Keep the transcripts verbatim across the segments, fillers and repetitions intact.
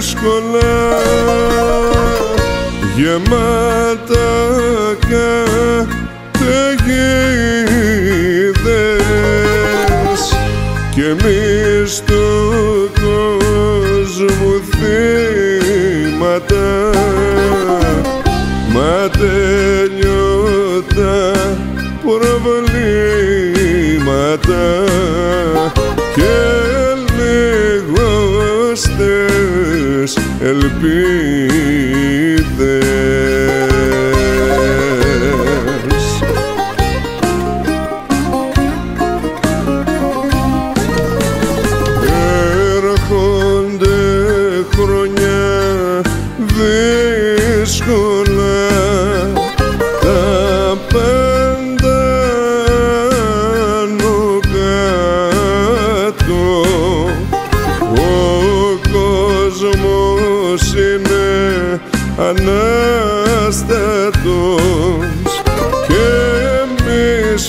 δύσκολα γεμάτα καταιγίδες κι εμείς του κόσμου θύματα μα τέλειωτα προβλήματα και λιγοστές ελπίδες. Έρχονται χρόνια δύσκολα τα πάντα άνω κάτω ο κόσμος είναι ανάστατος και εμείς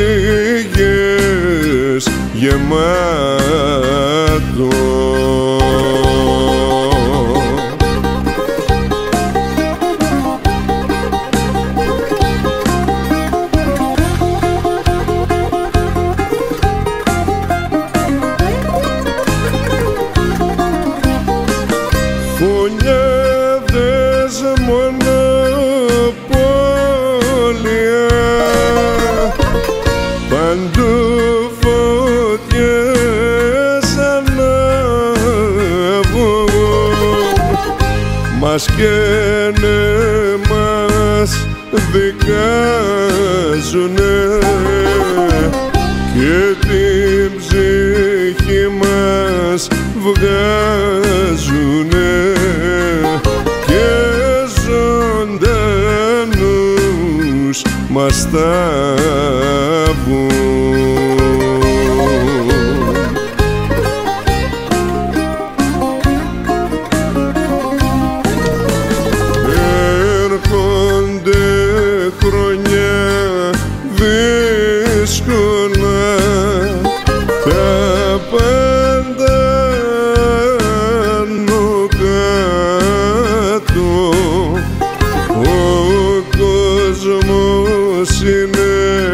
πληγές γεμάτο. Φωνιάδες μονοπόλια παντού φωτιές ανάβουν μας καίνε, μας δικάζουνε και την ψυχή μας βγάζουνε και ζωντανούς μας τάβουν. Έρχονται χρόνια δύσκολα τα πάντα άνω κάτω ο κόσμος είναι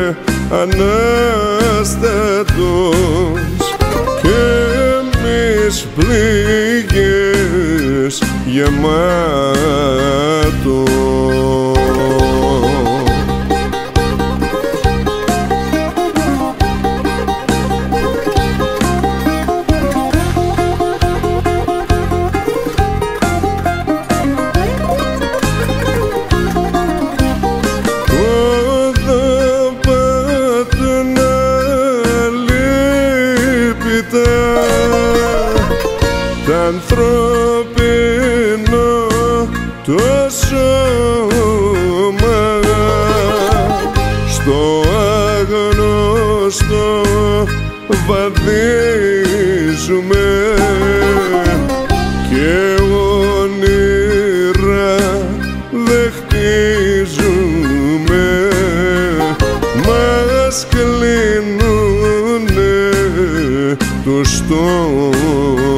ανάστατος και εμείς πληγές γεμάτο. Τ' ανθρώπινο το σώμα στο άγνωστο βαδίζουμε και όνειρα δε χτίζουμε μας κλείνουνε το στόμα.